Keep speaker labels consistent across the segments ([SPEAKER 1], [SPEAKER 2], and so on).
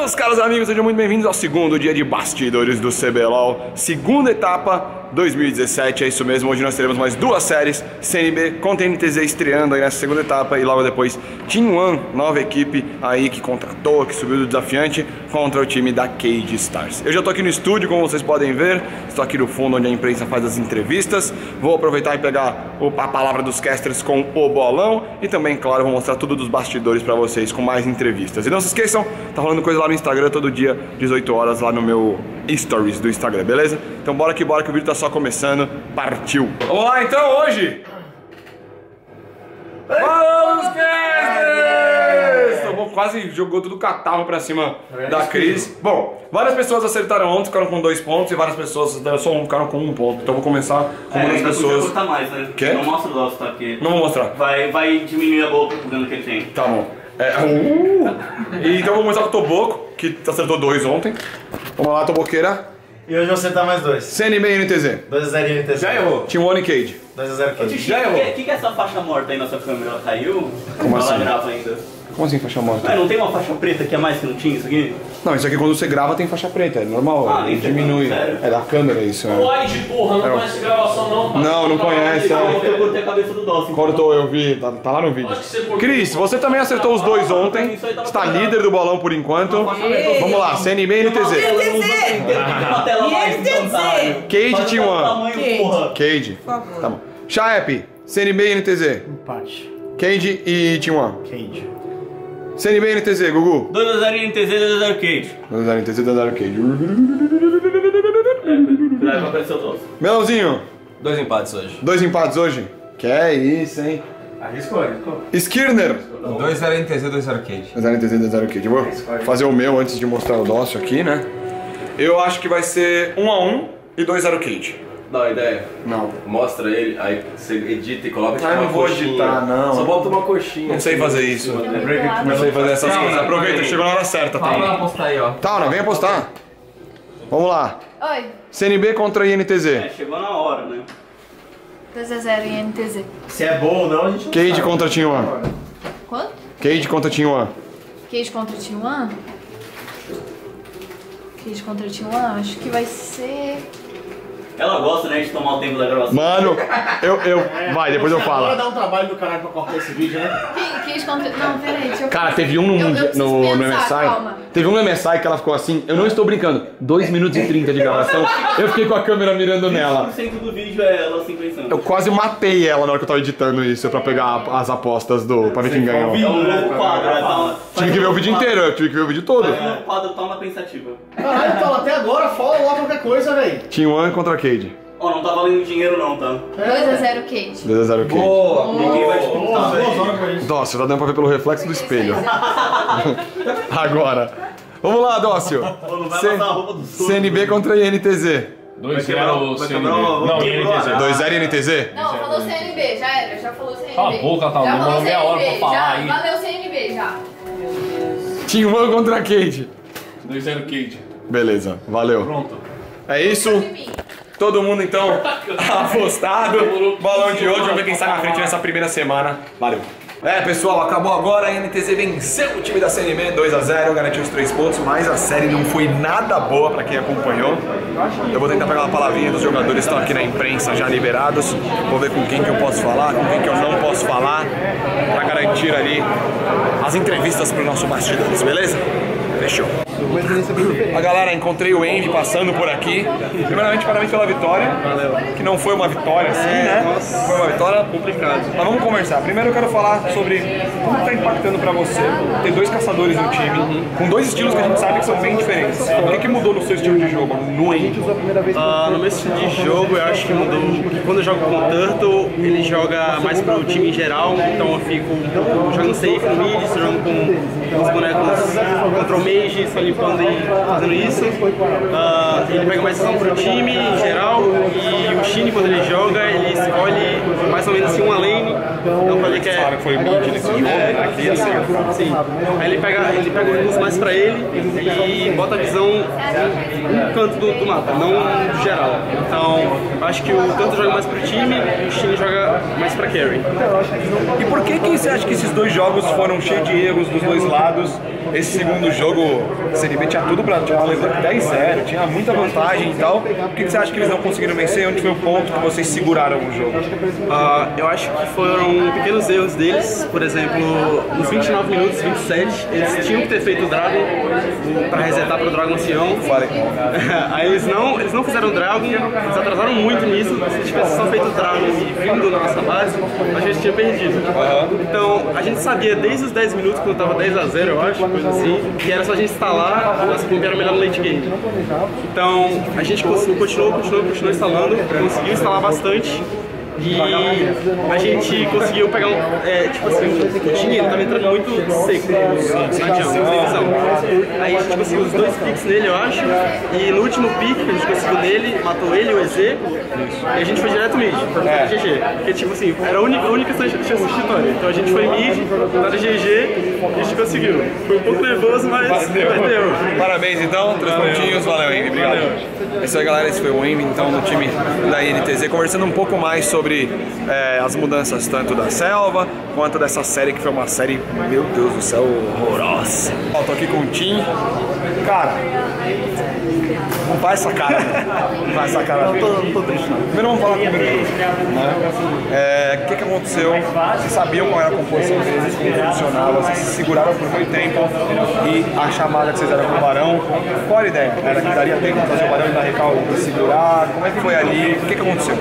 [SPEAKER 1] Meus caros amigos, sejam muito bem-vindos ao segundo dia de bastidores do CBLOL. Segunda etapa 2017, é isso mesmo. Hoje nós teremos mais duas séries, CNB contra NTZ estreando aí nessa segunda etapa. E logo depois Team One, nova equipe aí que contratou, que subiu do desafiante, contra o time da Cage Stars. Eu já tô aqui no estúdio, como vocês podem ver. Estou aqui no fundo onde a imprensa faz as entrevistas. Vou aproveitar e pegar a palavra dos casters com o bolão. E também, claro, vou mostrar tudo dos bastidores pra vocês com mais entrevistas. E não se esqueçam, tá rolando coisa lá no Instagram todo dia, 18 horas, lá no meu Stories do Instagram, beleza? Então bora que o vídeo tá só começando. Partiu! Vamos lá então, hoje! Vamos, casters! Tomou, quase jogou tudo o catarro pra cima da Cris. Bom, várias pessoas acertaram ontem, ficaram com 2 pontos, e várias pessoas acertaram só um, ficaram com 1 ponto. Então vou começar com uma das pessoas.
[SPEAKER 2] Podia mais, né?
[SPEAKER 1] Quê?
[SPEAKER 2] Não mostra o nosso, tá aqui.
[SPEAKER 1] Não vou mostrar.
[SPEAKER 2] Vai diminuir a boa propaganda que ele tem.
[SPEAKER 1] Tá bom. E então vou começar com o Toboco, que acertou 2 ontem. Vamos lá, Toboqueira.
[SPEAKER 3] E hoje eu vou acertar mais 2.
[SPEAKER 1] CNB e NTZ.
[SPEAKER 3] 2x0 NTZ.
[SPEAKER 1] Já errou. Team One e Cage.
[SPEAKER 3] 2x0 Cage.
[SPEAKER 1] Já errou.
[SPEAKER 2] O que é essa faixa morta aí na sua câmera? Ela caiu?
[SPEAKER 1] Como
[SPEAKER 2] Ela
[SPEAKER 1] assim?
[SPEAKER 2] grava ainda?
[SPEAKER 1] Como assim faixa morta?
[SPEAKER 2] Ah, não tem uma faixa preta que é mais que não tinha isso aqui?
[SPEAKER 1] Não, isso aqui quando você grava tem faixa preta, é normal,
[SPEAKER 2] Ah, nem
[SPEAKER 1] diminui.
[SPEAKER 2] sério?
[SPEAKER 1] É da câmera isso, é.
[SPEAKER 4] Wide, porra, não conhece gravação não, pá.
[SPEAKER 1] Não conhece,
[SPEAKER 2] Eu cortei a cabeça do Dawson.
[SPEAKER 1] Cortou, eu vi, tá lá no vídeo.
[SPEAKER 4] Acho que você cortou.
[SPEAKER 1] Cris, você também acertou os 2 ontem, está líder do bolão por enquanto. Vamos lá, CNB e NTZ.
[SPEAKER 2] Uma tela mais instantânea.
[SPEAKER 1] Cage Team One.
[SPEAKER 2] Tamanho, porra.
[SPEAKER 1] Cage. Tá bom. Chaep, CNB e NTZ.
[SPEAKER 3] Empate.
[SPEAKER 1] Cage e Team One.
[SPEAKER 3] Cage.
[SPEAKER 1] CNB e NTZ, Gugu.
[SPEAKER 2] 2x0 NTZ, 2x0 Cage.
[SPEAKER 1] 2x0 NTZ, 2x0 Cage.
[SPEAKER 2] Cuidado pra aparecer o Dawson.
[SPEAKER 1] Melãozinho,
[SPEAKER 5] 2 empates hoje.
[SPEAKER 1] 2 empates hoje? Que é isso, hein?
[SPEAKER 3] Arriscou.
[SPEAKER 1] Skirner.
[SPEAKER 5] 2-0 NTZ, 2-0 Cage.
[SPEAKER 1] 2x0 NTZ, 2x0 Cage. Eu vou fazer o meu antes de mostrar o nosso aqui, né? Eu acho que vai ser 1x1 e 2x0 Cage.
[SPEAKER 5] Dá uma ideia.
[SPEAKER 1] Não.
[SPEAKER 5] Mostra ele, aí você edita e coloca tipo
[SPEAKER 1] Ah, eu
[SPEAKER 5] uma
[SPEAKER 1] não vou
[SPEAKER 5] coxinha.
[SPEAKER 1] editar, não.
[SPEAKER 5] Só bota uma coxinha.
[SPEAKER 1] Não sei
[SPEAKER 5] assim.
[SPEAKER 1] fazer isso. Não sei fazer essas coisas. Aproveita, chegou na hora certa.
[SPEAKER 5] Fala
[SPEAKER 1] Tá,
[SPEAKER 5] apostar aí, ó.
[SPEAKER 1] Tauna, vem apostar. Vamos lá.
[SPEAKER 6] Oi,
[SPEAKER 1] CNB contra INTZ.
[SPEAKER 2] Chegou na hora, né?
[SPEAKER 6] 2x0 em NTZ.
[SPEAKER 3] Se é bom ou não, a gente não
[SPEAKER 1] Cage
[SPEAKER 3] sabe.
[SPEAKER 1] contra Team One.
[SPEAKER 6] Quanto?
[SPEAKER 1] Cage contra Team One.
[SPEAKER 6] Cage contra o Team One? Cage contra o Team One? Acho que vai ser...
[SPEAKER 2] Ela gosta, né, de tomar o tempo da gravação.
[SPEAKER 1] Mano, vai, depois eu
[SPEAKER 3] Agora
[SPEAKER 1] falo.
[SPEAKER 3] dá um trabalho do caralho pra cortar esse vídeo, né?
[SPEAKER 6] Cage contra... Não, peraí, deixa eu...
[SPEAKER 1] Cara, teve um no
[SPEAKER 6] pensar,
[SPEAKER 1] MSI.
[SPEAKER 6] calma.
[SPEAKER 1] Teve um no MSI que ela ficou assim, eu não estou brincando, 2 minutos e 30 de gravação. Eu fiquei com a câmera mirando nela.
[SPEAKER 2] 100% do vídeo é ela assim pensando.
[SPEAKER 1] Eu quase matei ela na hora que eu tava editando isso pra pegar as apostas pra ver quem ganhou.
[SPEAKER 2] É um novo quadro,
[SPEAKER 1] Tive que ver o vídeo inteiro, eu tive que ver o vídeo todo.
[SPEAKER 2] É um quadro toma pensativa.
[SPEAKER 3] Caralho, então até agora fala logo qualquer coisa, velho.
[SPEAKER 1] Team One contra Cage.
[SPEAKER 2] Ó, não tá valendo dinheiro não, tá?
[SPEAKER 6] 2x0 Cage.
[SPEAKER 1] 2x0 Cage.
[SPEAKER 2] Ninguém vai te contar, velho.
[SPEAKER 1] Dócio, tá dando pra ver pelo reflexo do espelho. Agora. Vamos lá, Dócio.
[SPEAKER 2] Não vai passar a roupa do sul.
[SPEAKER 1] CNB contra INTZ.
[SPEAKER 4] 2-0 CNB.
[SPEAKER 2] Não,
[SPEAKER 4] Não, NTZ.
[SPEAKER 1] 2x0 INTZ?
[SPEAKER 6] Não, falou CNB, já era, já falou CNB.
[SPEAKER 4] Cala a boca, tá?
[SPEAKER 6] Já
[SPEAKER 4] Demorou
[SPEAKER 6] falou
[SPEAKER 4] meia hora pra
[SPEAKER 6] CNB,
[SPEAKER 4] falar
[SPEAKER 6] já,
[SPEAKER 4] aí.
[SPEAKER 6] valeu CNB, já.
[SPEAKER 1] Team One contra Cage.
[SPEAKER 4] 2-0 Cage.
[SPEAKER 1] Beleza, valeu.
[SPEAKER 4] Pronto.
[SPEAKER 1] É isso. Todo mundo então apostado. Balão de hoje, vamos ver quem sai na frente nessa primeira semana. Valeu. É, pessoal, acabou agora. A NTZ venceu o time da CNB 2x0, garantiu os 3 pontos, mas a série não foi nada boa pra quem acompanhou. Eu vou tentar pegar uma palavrinha dos jogadores que estão aqui na imprensa já liberados. Vou ver com quem que eu posso falar, com quem que eu não posso falar, pra garantir ali as entrevistas pro nosso bastidores, beleza? Fechou. A galera, encontrei o Envy passando por aqui. Primeiramente, parabéns pela vitória. Valeu. Que não foi uma vitória assim, né? Foi uma vitória complicada. Mas vamos conversar. Primeiro eu quero falar sobre como está impactando pra você ter 2 caçadores no time, com 2 estilos que a gente sabe que são bem diferentes. O que mudou no seu estilo de jogo, no Envy?
[SPEAKER 7] No meu estilo de jogo, eu acho que mudou, porque quando eu jogo com o Turtle, ele joga mais pro time em geral, então eu fico jogando safe no mid, jogando com os bonecos control mage, só limpando e fazendo isso. Ele pega mais ação pro time em geral, e o Shin, quando ele joga, ele escolhe mais ou menos assim uma lane, então pra ver que é
[SPEAKER 1] falaram que foi mid nesse jogo, né? Que ia ser.
[SPEAKER 7] Sim. Aí ele pega os mais pra ele e bota a visão um canto do mapa, não do geral. Então, acho que o tanto joga mais pro time e o time joga mais pra carry.
[SPEAKER 1] E por que você acha que esses dois jogos foram cheios de erros dos dois lados? Esse segundo jogo, a CNB tinha tudo pra levar 10-0, tinha muita vantagem e tal. Por que você acha que eles não conseguiram vencer? Onde foi o ponto que vocês seguraram o jogo?
[SPEAKER 7] Eu acho que foram pequenos erros deles. Por exemplo, nos 29 minutos, 27, eles tinham que ter feito o Dragon pra resetar pro Dragon Ancião. Aí eles não fizeram Dragon, eles atrasaram muito nisso. Se eles tivessem só feito o Dragon e vindo na nossa base, a gente tinha perdido. Então, a gente sabia desde os 10 minutos, quando tava 10-0, eu acho, coisa assim, que era só a gente instalar, nossa comp era melhor no late game. Então, a gente continuou instalando, conseguiu instalar bastante. E a gente conseguiu pegar tipo assim, o time ele tava entrando muito seco na divisão. Aí a gente conseguiu os 2 picks nele, eu acho, e no último pick que a gente conseguiu nele, matou ele e o EZ, e a gente foi direto mid, pra GG. Porque tipo assim, era a única chance de vitória. Então a gente foi mid, na GG, e a gente conseguiu. Foi um pouco nervoso, mas deu.
[SPEAKER 1] Parabéns então, 3 pontinhos, valeu Henry, obrigado. É isso aí galera, esse foi o Henry, então no time da INTZ, conversando um pouco mais sobre as mudanças tanto da selva quanto dessa série que foi uma série, meu Deus do céu, horrorosa. Ó, tô aqui com o Tim. Cara, não faz essa cara, não faz essa cara. Não tô triste não. Primeiro vamos falar com o primeiro jogo, né? O que aconteceu? Vocês sabiam qual era a composição deles, como funcionava, vocês se seguraram por muito tempo e a chamada que vocês deram pro Barão, qual era a ideia? Era que daria tempo de fazer o Barão e dar recalque e segurar? Como é que foi ali? O que aconteceu?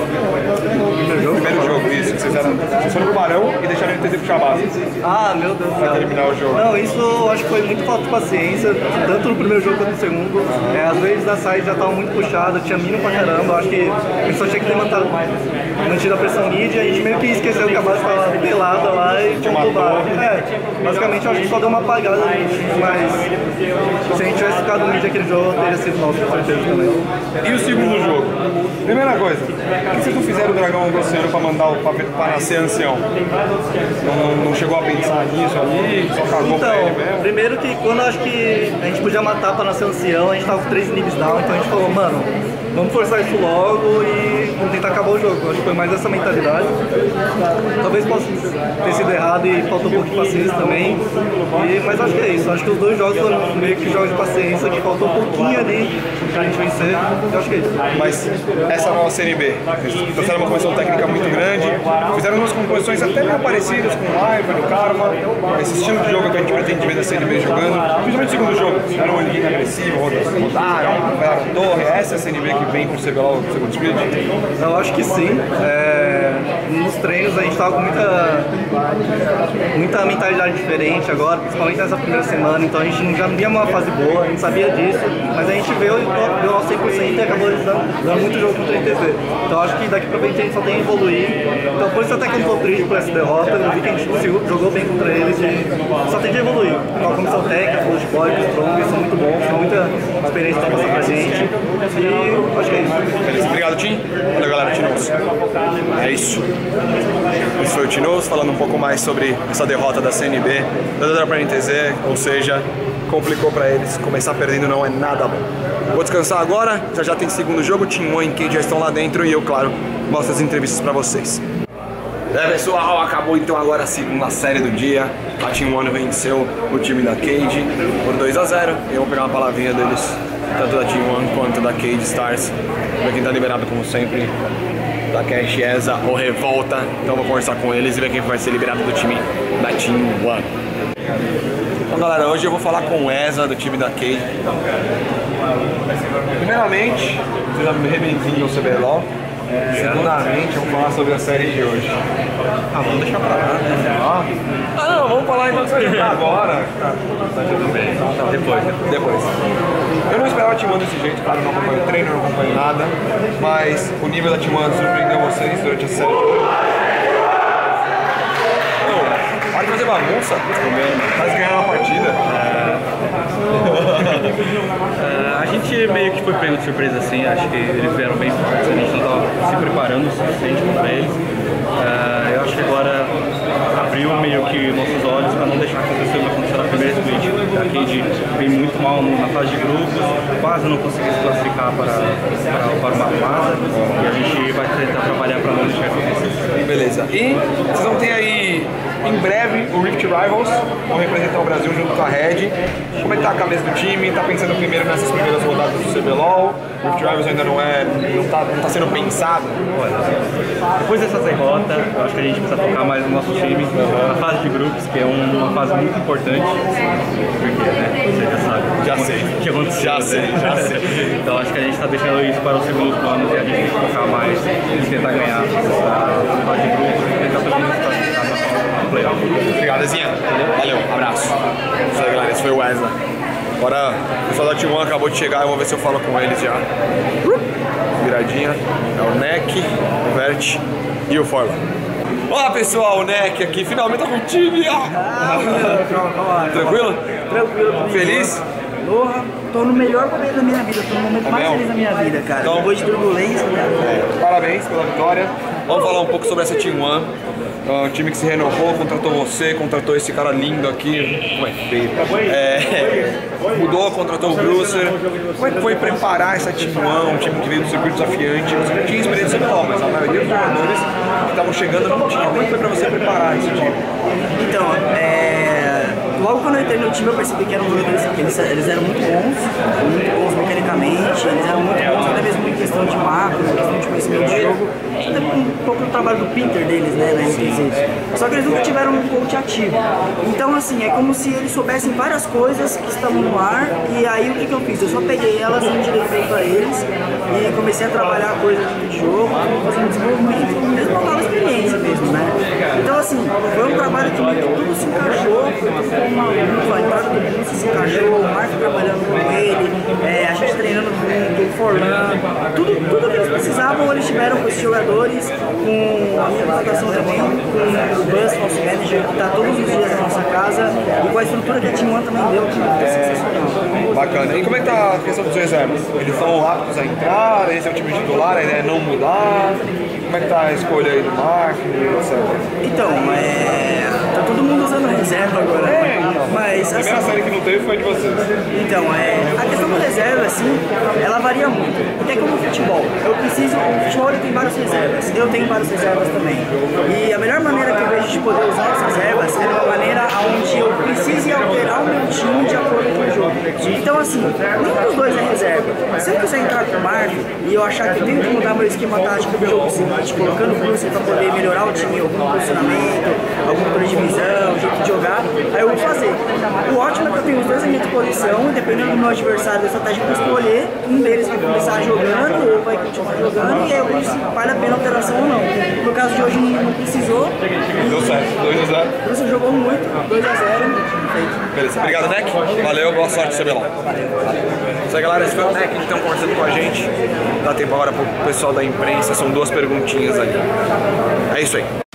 [SPEAKER 1] Primeiro jogo, isso. Vocês foram pro Barão e deixaram ele ter puxar a base.
[SPEAKER 3] Ah, meu Deus do céu.
[SPEAKER 1] Pra terminar o jogo.
[SPEAKER 3] Não, isso eu acho que foi muito falta de paciência, tanto no primeiro jogo quanto no segundo. Às vezes a side já estava muito puxada, tinha mínimo pra caramba. Eu acho que a gente só tinha que ter mantido a pressão mid e a gente meio que esqueceu que a base estava pelada lá e tinha roubado. Basicamente eu acho que só deu uma apagada no time, mas se a gente tivesse ficado mid aquele jogo, teria sido nosso, com certeza também.
[SPEAKER 1] E o segundo jogo? Primeira coisa, por que vocês não fizeram o Dragão do Oceano pra mandar pra nascer ancião? Não chegou a pensar nisso ali? Só cagou pra ele mesmo?
[SPEAKER 3] Primeiro que quando eu acho que a gente podia matar pra nascer ancião, a gente tava com 3 níveis down, então a gente falou, mano, vamos forçar isso logo e vamos tentar acabar o jogo. Eu acho que foi mais essa mentalidade. Talvez possa ter sido errado e faltou um pouco de paciência também. Mas acho que é isso. Acho que os dois jogos foram meio que jogos de paciência, que faltou um pouquinho ali pra gente vencer. Eu acho que é isso.
[SPEAKER 1] Mas essa nova CNB, eles trouxeram uma composição técnica muito grande, fizeram umas composições até meio parecidas com o Ivan, o Karma, esse estilo de jogo que a gente pretende ver da CNB jogando, principalmente no segundo jogo. Era um elinho agressivo, rodaram, pegaram torre, essa é a CNB que vem pro CBLOL no segundo split?
[SPEAKER 3] Eu acho que sim. Nos treinos a gente tava com muita mentalidade diferente agora, principalmente nessa primeira semana, então a gente já não via uma fase boa, a gente sabia disso, mas a gente veio ao 100% e acabou dando muito jogo contra a INTZ. Então acho que daqui pra frente a gente só tem que evoluir. Então por isso até que eu não tô triste por essa derrota, eu vi que a gente jogou bem contra eles e só tem que evoluir. Com a comissão técnica, os boys, os strong, são muito bons, tem muita experiência pra passar pra gente. E acho que é isso.
[SPEAKER 1] Beleza, obrigado Tim. Valeu galera, Tinoz. É isso. Esse foi o Tinoz falando um pouco mais sobre essa derrota da CNB, da pra NTZ, ou seja, complicou pra eles, começar perdendo não é nada bom. Vou descansar agora, já tem segundo jogo, Team One e Cade já estão lá dentro e eu, claro, mostro as entrevistas pra vocês. Pessoal, acabou então agora a segunda série do dia. A Team One venceu o time da Cade por 2-0 e eu vou pegar uma palavrinha deles, tanto da Team One quanto da Cade Stars, pra quem tá liberado como sempre, da Cash Eza ou Revolta. Então vou conversar com eles e ver quem vai ser liberado do time da Team One. Então galera, hoje eu vou falar com o Eza do time da Cade. Primeiramente, seja bem-vindo ao CBLOL. Segundamente, vamos falar sobre a série de hoje. Vamos deixar pra lá, né? Não, vamos falar então agora. Tá tudo bem. Então, depois. Eu não esperava a Team One desse jeito, claro, não acompanho o treino, não acompanho nada. Mas o nível da Team One surpreendeu vocês durante a série. Para de fazer bagunça, mas ganhar uma partida.
[SPEAKER 7] A gente meio que foi pego de surpresa assim, acho que eles vieram bem fortes, a gente não estava se preparando o suficiente para eles. Eu acho que agora
[SPEAKER 3] mal na fase de grupos, quase não conseguiu se classificar para o mata-mata, e a gente vai tentar trabalhar para não deixar acontecer.
[SPEAKER 1] Beleza. E vocês vão ter aí, em breve, o Rift Rivals, vão representar o Brasil junto com a Red. Como é que tá a cabeça do time? Tá pensando primeiro nessas primeiras rodadas do CBLOL? O Rift Rivals ainda não tá sendo pensado?
[SPEAKER 3] Olha, depois dessa derrota, eu acho que a gente precisa focar mais no nosso time, na fase de grupos, que é uma fase muito importante, porque, né, você já sabe.
[SPEAKER 1] Já sei.
[SPEAKER 3] O que aconteceu.
[SPEAKER 1] Já sei.
[SPEAKER 3] Então acho que a gente está deixando isso para os segundos planos e a gente tem que focar mais em tentar ganhar essa fase de grupos e tentar pelo menos classificar no playoff.
[SPEAKER 1] Obrigado, Ezinha. Valeu, abraço. Isso aí, galera, esse foi o Wesley. Agora, o pessoal da T1 acabou de chegar, eu vou ver se eu falo com eles já. Viradinha, é o Neck, o Vert e o Forla. Olá pessoal, o Neck aqui, finalmente tá contigo. Tranquilo?
[SPEAKER 8] Tranquilo.
[SPEAKER 1] Feliz?
[SPEAKER 8] Porra, tô no melhor momento da minha vida, tô no momento mais feliz da minha vida, cara.
[SPEAKER 1] Então,
[SPEAKER 8] depois de turbulência, né?
[SPEAKER 1] Parabéns pela vitória. Vamos falar um pouco sobre essa T1. Um time que se renovou, contratou você, contratou esse cara lindo aqui. Como é feio? Mudou, contratou o Brucer. Como é que foi preparar essa T1, um time que veio do circuito desafiante? Você não tinha experiência no mas a maioria dos jogadores que estavam chegando não tinha. Como é que foi pra você preparar esse time?
[SPEAKER 8] Então, logo quando eu entrei no time eu percebi que eram jogadores que eles eram muito bons mecanicamente, eles eram muito bons até mesmo em questão de macro, em questão de conhecimento de jogo, até um pouco do trabalho do Pinter deles, né, na MTZ. Só que eles nunca tiveram um coach ativo. Então assim, é como se eles soubessem várias coisas que estavam no ar, e aí o que eu fiz? Eu só peguei elas e endireitei para eles e comecei a trabalhar coisas de jogo, fazendo desenvolvimento, mesmo uma nova experiência mesmo, né? Então assim, foi um trabalho que tudo se encaixou, a entrada do Bruce se encaixou, o Marco trabalhando com ele, a gente treinando junto, o Forlan, tudo que eles precisavam eles tiveram com esses jogadores, com a minha apresentação também, com o Buzz, nosso manager, que está todos os dias na nossa casa, e com a estrutura que a T1 também deu, que é sensacional.
[SPEAKER 1] Bacana. E como é que tá a questão dos reservas? Eles são rápidos a entrar, esse é o time titular, a ideia é não mudar? Como é que tá a escolha aí do marketing, etc?
[SPEAKER 8] Então, tá todo mundo usando reserva agora, mas
[SPEAKER 1] a primeira série que não teve foi de vocês.
[SPEAKER 8] Então, a questão da reserva, assim, ela varia muito, porque é como o futebol, o futebol tem várias reservas, eu tenho várias reservas também, e a melhor maneira que eu vejo de poder usar as reservas é de uma maneira onde eu precise alterar o meu time de acordo com o jogo. Então, assim, nenhum dos dois é reserva. Se eu quiser entrar com o Marco e eu achar que eu tenho que mudar meu esquema tático do jogo seguinte, colocando o Bruce para poder melhorar o time, algum posicionamento, alguma coisa de visão, jeito de jogar, aí eu vou fazer. O ótimo é que eu tenho os dois à minha disposição, dependendo do meu adversário, da estratégia que eu escolher, um deles vai começar jogando ou vai continuar jogando, e aí eu vejo se vale a pena a alteração ou não. No caso de hoje não precisou.
[SPEAKER 1] Deu certo, 2-0.
[SPEAKER 8] O Bruce jogou muito, 2-0.
[SPEAKER 1] Beleza, obrigado, Neck. Valeu, boa sorte, CBLOL. Isso aí, galera, esse foi o Neck que estão conversando com a gente. Dá tempo agora pro pessoal da imprensa, são 2 perguntinhas ali. É isso aí.